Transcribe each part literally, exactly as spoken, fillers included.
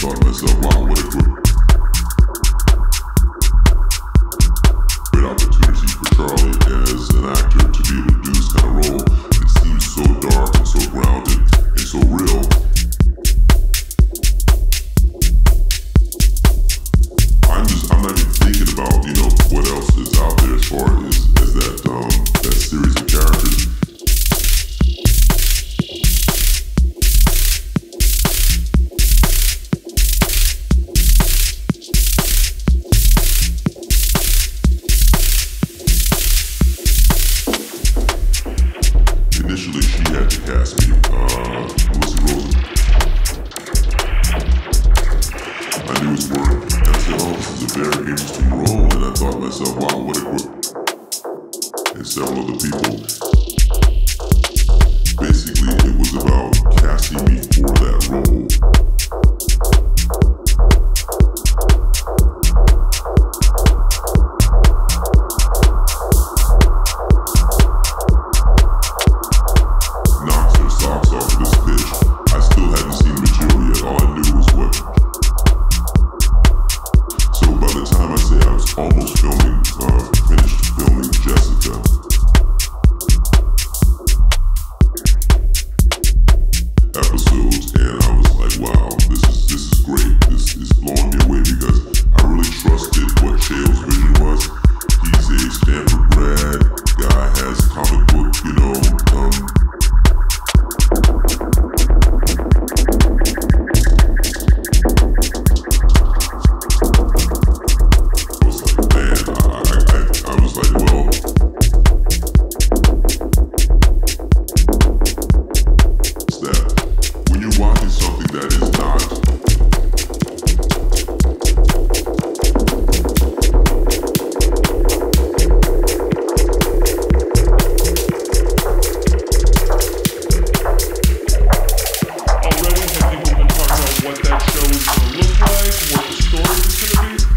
thought to myself, wow, what a great, great opportunity for Charlie as an actor to be able to do this kind of role. It seems so dark and so grounded and so real. I'm just, I'm not even thinking about, you know, what else is out there as far as, as that, um, that series of characters. Initially, she had to cast me, uh, Melissa Rosen. I knew his work, and I said, oh, this is a very interesting role, and I thought to myself, wow, what a group. And several other people. Basically, it was about casting me for that role. Knocked their socks off of this pitch. I still hadn't seen the material yet. All I knew was what. So by the time I say I was almost filming, uh, finished filming Jessica, episodes, and I was like, wow, this is this is great. This is blowing me away because I really trusted what Cheo's vision was. He's a Stanford grad guy, has comic book, you know, um, I was like, man, I, I, I was like, well, it's that when you're watching something that is not Already, have people been talking about what that show is going to look like, what the story is going to be?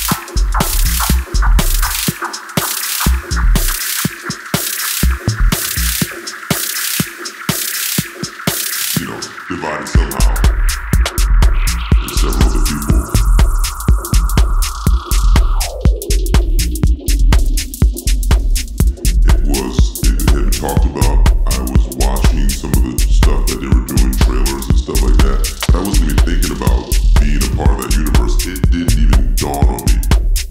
you know, divided somehow. There's several other people. It was, it had been talked about. I was watching some of the stuff that they were doing, trailers and stuff like that. I wasn't even thinking about being a part of that universe. It didn't even dawn on me.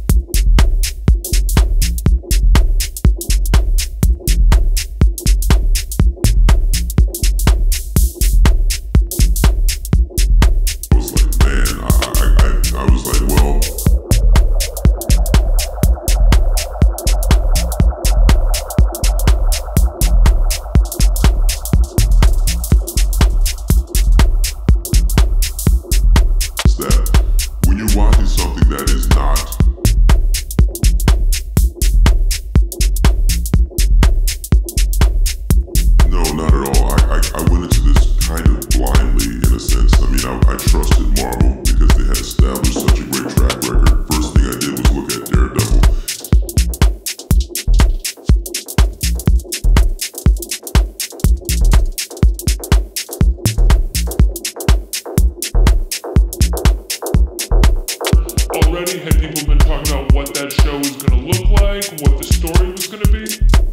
I was like, man, I, I, I, I was like, well, it's that when you're watching something that is not no, not at all. I, I, I went into this kind of blindly in a sense. I mean, I, I trusted Marvel because they had established such a great track record. First thing I did was look at Daredevil. Already, have people been talking about what that show is going to look like, what the story was going to be?